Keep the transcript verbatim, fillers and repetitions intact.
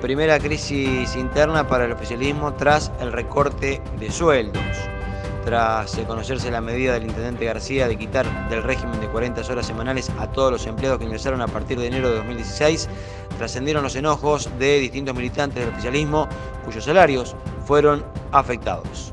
Primera crisis interna para el oficialismo tras el recorte de sueldos. Tras conocerse la medida del intendente García de quitar del régimen de cuarenta horas semanales a todos los empleados que ingresaron a partir de enero de dos mil dieciséis, trascendieron los enojos de distintos militantes del oficialismo cuyos salarios fueron afectados.